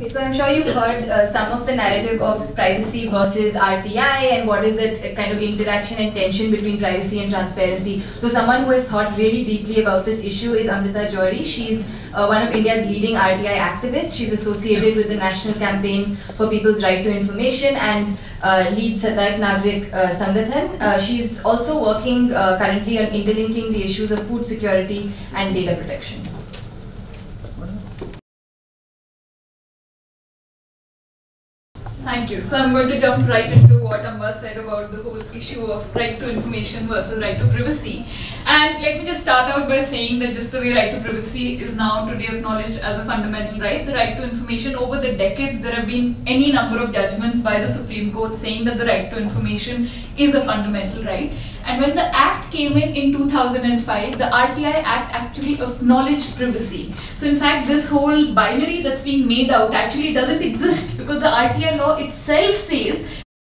Okay, so I'm sure you've heard some of the narrative of privacy versus RTI and what is the kind of interaction and tension between privacy and transparency. So someone who has thought really deeply about this issue is Amrita Johri. She's one of India's leading RTI activists. She's associated with the National Campaign for People's Right to Information and leads Satark Nagrik Sangathan. She's also working currently on interlinking the issues of food security and data protection. Thank you. So I'm going to jump right into what Amba said about the whole issue of right to information versus right to privacy. And let me just start out by saying that just the way right to privacy is now today acknowledged as a fundamental right, the right to information, over the decades there have been any number of judgments by the Supreme Court saying that the right to information is a fundamental right. And when the Act came in 2005, the RTI Act actually acknowledged privacy. So in fact, this whole binary that's being made out actually doesn't exist, because the RTI law itself says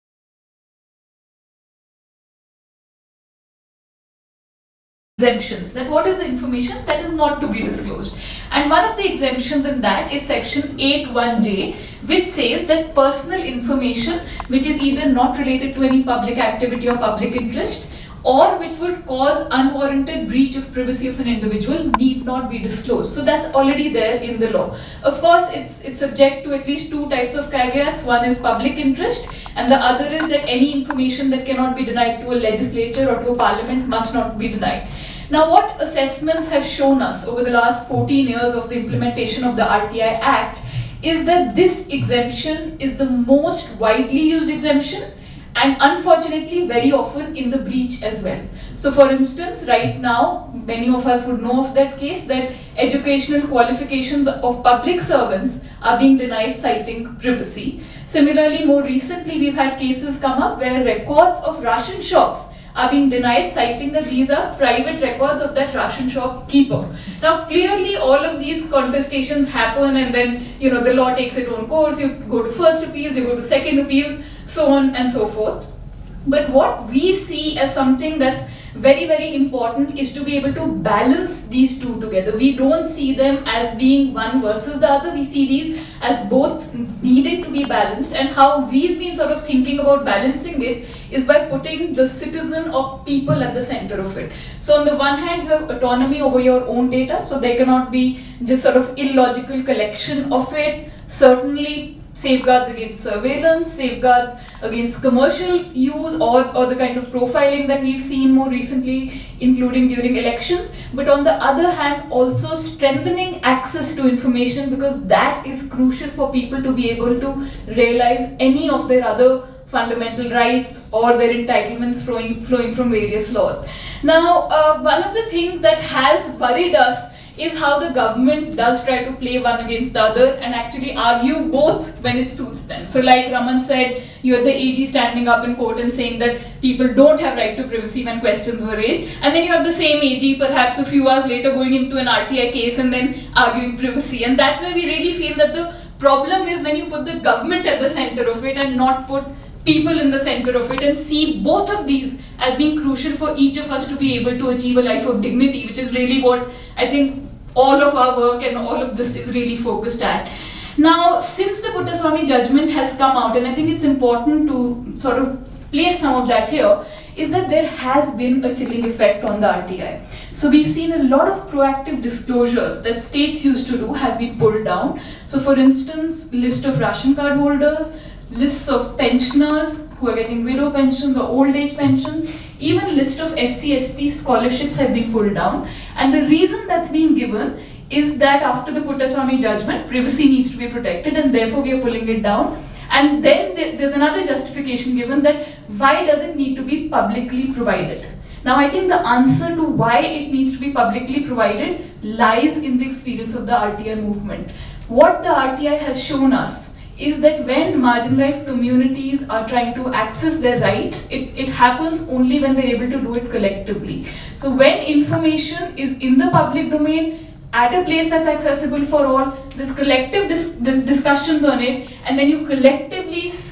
exemptions, that what is the information that is not to be disclosed. And one of the exemptions in that is section 8(1)(j), which says that personal information which is either not related to any public activity or public interest, or which would cause unwarranted breach of privacy of an individual, need not be disclosed. So that's already there in the law. Of course, it's subject to at least two types of caveats. One is public interest, and the other is that any information that cannot be denied to a legislature or to a parliament must not be denied. Now, what assessments have shown us over the last 14 years of the implementation of the RTI Act is that this exemption is the most widely used exemption, and unfortunately very often in the breach as well. So for instance, right now, many of us would know of that case that educational qualifications of public servants are being denied citing privacy. Similarly, more recently we've had cases come up where records of ration shops are being denied, citing that these are private records of that ration shop keeper. Now clearly all of these contestations happen, and then the law takes its own course. You go to first appeals, you go to second appeals, so on and so forth. But what we see as something that's very, very important is to be able to balance these two together. We don't see them as being one versus the other. We see these as both needing to be balanced, and how we've been sort of thinking about balancing it is by putting the citizen or people at the center of it. So on the one hand, you have autonomy over your own data, so there cannot be just sort of illogical collection of it. Certainly safeguards against surveillance, safeguards against commercial use or the kind of profiling that we've seen more recently, including during elections. But on the other hand, also strengthening access to information, because that is crucial for people to be able to realize any of their other fundamental rights or their entitlements flowing from various laws. Now, one of the things that has worried us is how the government does try to play one against the other and actually argue both when it suits them. So like Raman said, you had the AG standing up in court and saying that people don't have right to privacy when questions were raised, and then you have the same AG perhaps a few hours later going into an RTI case and then arguing privacy. And that's where we really feel that the problem is when you put the government at the center of it and not put people in the center of it, and see both of these as being crucial for each of us to be able to achieve a life of dignity, which is really what I think all of our work and all of this is really focused at. Now, since the Puttaswamy judgment has come out, and I think it's important to sort of place some of that here, is that there has been a chilling effect on the RTI. So we've seen a lot of proactive disclosures that states used to do have been pulled down. So for instance, list of ration card holders, lists of pensioners who are getting widow pensions or old age pensions, even list of SC/ST scholarships have been pulled down. And the reason that's been given is that after the Puttaswamy judgment, privacy needs to be protected, and therefore we are pulling it down. And then there's another justification given, that why does it need to be publicly provided? Now I think the answer to why it needs to be publicly provided lies in the experience of the RTI movement. What the RTI has shown us is that when marginalized communities are trying to access their rights, it happens only when they're able to do it collectively. So when information is in the public domain, at a place that's accessible for all, there's collective discussions on it, and then you collectively sit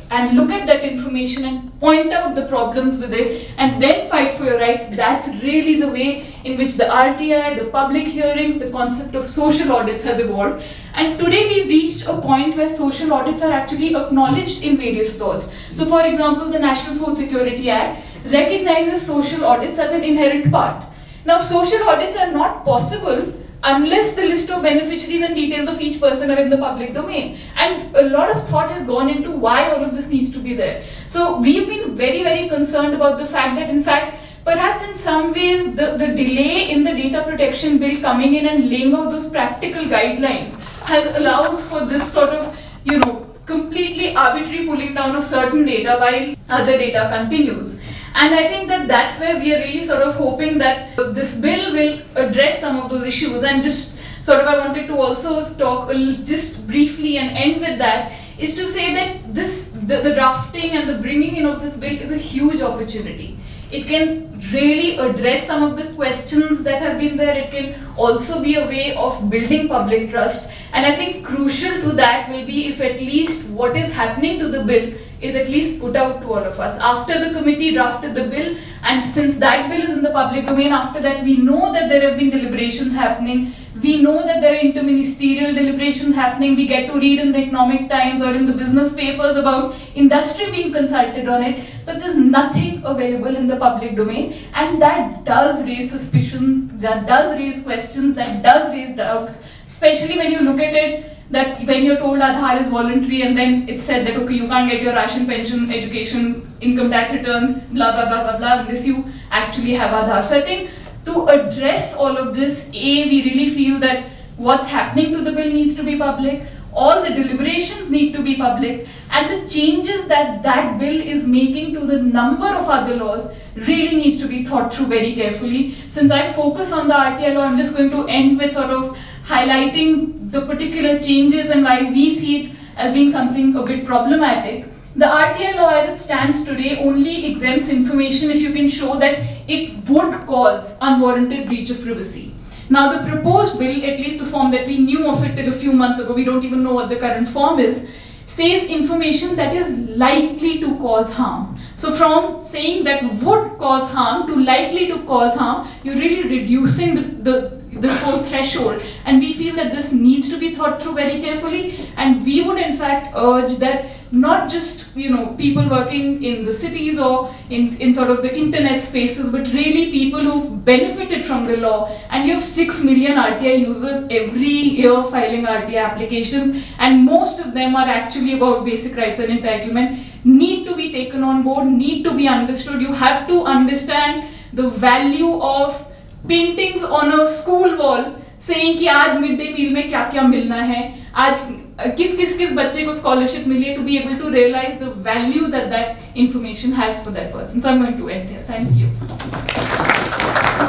and look at that information and point out the problems with it and then fight for your rights, that's really the way in which the RTI, the public hearings, the concept of social audits has evolved. And today we've reached a point where social audits are actually acknowledged in various laws. So for example, the National Food Security Act recognizes social audits as an inherent part. Now social audits are not possible unless the list of beneficiaries and details of each person are in the public domain. And a lot of thought has gone into why all of this needs to be there. So we've been very, very concerned about the fact that in fact, perhaps in some ways, the delay in the data protection bill coming in and laying out those practical guidelines has allowed for this sort of, completely arbitrary pulling down of certain data while other data continues. And I think that that's where we are really sort of hoping that this bill will address some of those issues. And just sort of I wanted to also talk just briefly and end with that, is to say that the drafting and the bringing in of this bill is a huge opportunity. It can really address some of the questions that have been there. It can also be a way of building public trust. And I think crucial to that will be if at least what is happening to the bill is at least put out to all of us. After the committee drafted the bill, and since that bill is in the public domain, after that we know that there have been deliberations happening, we know that there are interministerial deliberations happening, we get to read in the Economic Times or in the business papers about industry being consulted on it, but there's nothing available in the public domain, and that does raise suspicions, that does raise questions, that does raise doubts, especially when you look at it that when you're told Aadhaar is voluntary and then it's said that okay, you can't get your ration, pension, education, income tax returns, blah blah blah blah blah, unless you actually have Aadhaar. So I think to address all of this, we really feel that what's happening to the bill needs to be public, all the deliberations need to be public, and the changes that that bill is making to the number of other laws really needs to be thought through very carefully. Since I focus on the RTI law, I'm just going to end with sort of highlighting the particular changes and why we see it as being something a bit problematic. The RTI law as it stands today only exempts information if you can show that it would cause unwarranted breach of privacy. Now the proposed bill, at least the form that we knew of it till a few months ago, we don't even know what the current form is, says information that is likely to cause harm. So from saying that would cause harm to likely to cause harm, you're really reducing this whole threshold, and we feel that this needs to be thought through very carefully, and we would in fact urge that not just people working in the cities or in sort of the internet spaces, but really people who've benefited from the law. And you have 6 million RTI users every year filing RTI applications, and most of them are actually about basic rights and entitlement, need to be taken on board, need to be understood. You have to understand the value of paintings on a school wall saying कि आज mid day meal में क्या क्या मिलना है, आज किस बच्चे को scholarship मिली है, to be able to realize the value that that information has for that person. So I'm going to end here. Thank you.